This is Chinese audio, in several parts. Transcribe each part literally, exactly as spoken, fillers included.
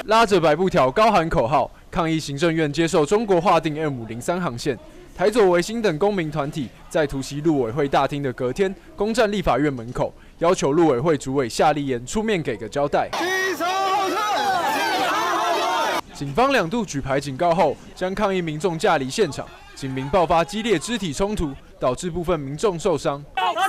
拉着白布条，高喊口号，抗议行政院接受中国划定 M 零三航线。台左维新等公民团体在突袭陆委会大厅的隔天，攻占立法院门口，要求陆委会主委夏立言出面给个交代。警方两度举牌警告后，将抗议民众架离现场，警民爆发激烈肢体冲突，导致部分民众受伤。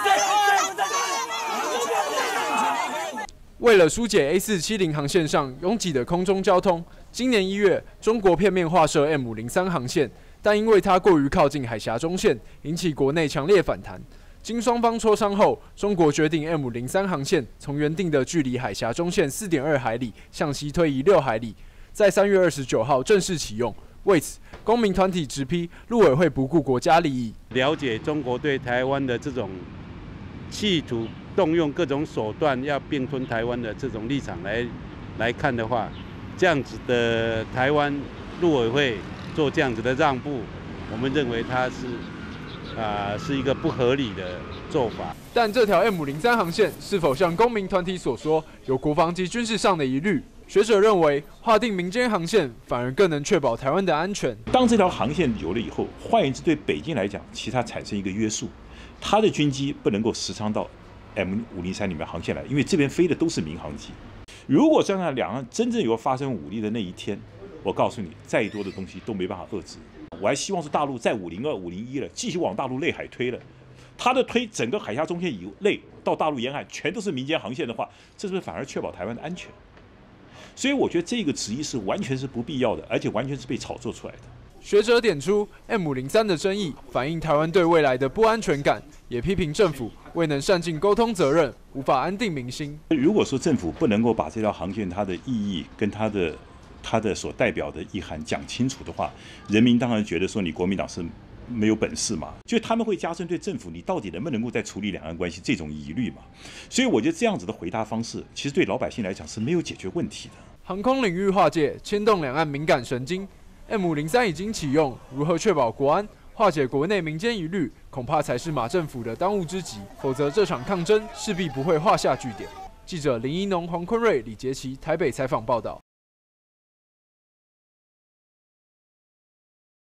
为了疏解 A 四七零航线上拥挤的空中交通，今年一月，中国片面划设 M 零三航线，但因为它过于靠近海峡中线，引起国内强烈反弹。经双方磋商后，中国决定 M 零三航线从原定的距离海峡中线 四点二海里向西推移六海里，在三月二十九号正式启用。为此，公民团体直批陆委会不顾国家利益。 了解中国对台湾的这种企图动用各种手段要并吞台湾的这种立场来来看的话，这样子的台湾陆委会做这样子的让步，我们认为它是啊、呃、是一个不合理的做法。 但这条 M 零三航线是否像公民团体所说有国防及军事上的疑虑？学者认为，划定民间航线反而更能确保台湾的安全。 当这条航线有了以后，换言之，对北京来讲，其实它产生一个约束，它的军机不能够时常到 M 五零三里面航线来，因为这边飞的都是民航机。如果将来两岸真正有发生武力的那一天，我告诉你，再多的东西都没办法遏制。我还希望是大陆在五零二、五零一了，继续往大陆内海推了。它的推整个海峡中线以内到大陆沿海全都是民间航线的话，这是不是反而确保台湾的安全？所以我觉得这个质疑是完全是不必要的，而且完全是被炒作出来的。 学者点出 M 零三的争议，反映台湾对未来的不安全感，也批评政府未能善尽沟通责任，无法安定民心。 如果说政府不能够把这条航线它的意义跟它的它的所代表的意涵讲清楚的话，人民当然觉得说你国民党是没有本事嘛，就他们会加深对政府你到底能不能够再处理两岸关系这种疑虑嘛。所以我觉得这样子的回答方式，其实对老百姓来讲是没有解决问题的。 航空领域划界牵动两岸敏感神经 ，M 零三已经启用，如何确保国安、化解国内民间疑虑，恐怕才是马政府的当务之急。否则，这场抗争势必不会画下句点。记者林一农、黄坤瑞、李杰奇台北采访报道。